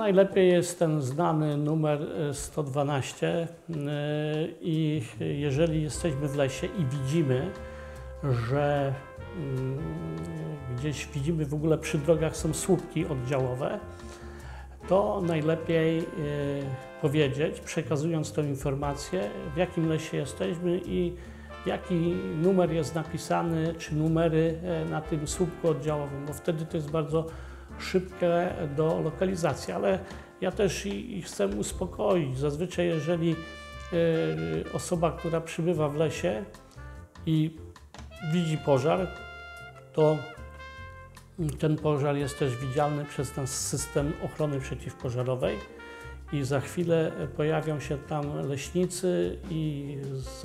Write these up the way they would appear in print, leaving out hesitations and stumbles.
najlepiej jest ten znany numer 112 i jeżeli jesteśmy w lesie i widzimy, że gdzieś widzimy w ogóle przy drogach są słupki oddziałowe, to najlepiej powiedzieć, przekazując tę informację, w jakim lesie jesteśmy i jaki numer jest napisany, czy numery na tym słupku oddziałowym, bo wtedy to jest bardzo szybkie do lokalizacji, ale ja też i chcę uspokoić. Zazwyczaj jeżeli osoba, która przybywa w lesie i widzi pożar, to ten pożar jest też widzialny przez nasz system ochrony przeciwpożarowej i za chwilę pojawią się tam leśnicy i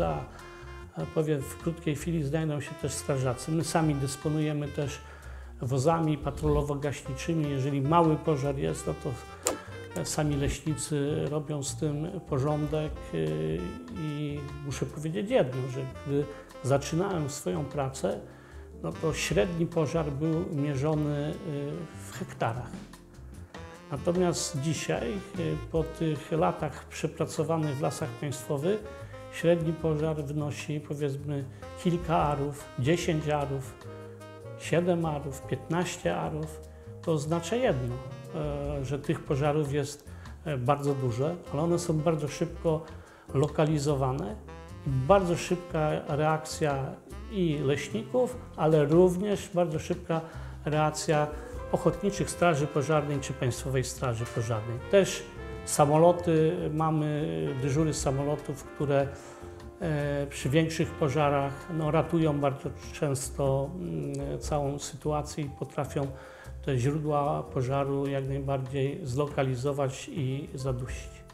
w krótkiej chwili znajdą się też strażacy. My sami dysponujemy też wozami patrolowo-gaśniczymi. Jeżeli mały pożar jest, no to sami leśnicy robią z tym porządek i muszę powiedzieć jedno, że gdy zaczynałem swoją pracę, no to średni pożar był mierzony w hektarach. Natomiast dzisiaj, po tych latach przepracowanych w Lasach Państwowych, średni pożar wynosi powiedzmy kilka arów, 10 arów, 7 arów, 15 arów. To oznacza jedno, że tych pożarów jest bardzo dużo, ale one są bardzo szybko lokalizowane i bardzo szybka reakcja i leśników, ale również bardzo szybka reakcja ochotniczych straży pożarnej czy Państwowej Straży Pożarnej. Też samoloty, mamy dyżury samolotów, które przy większych pożarach ratują bardzo często całą sytuację i potrafią te źródła pożaru jak najbardziej zlokalizować i zadusić.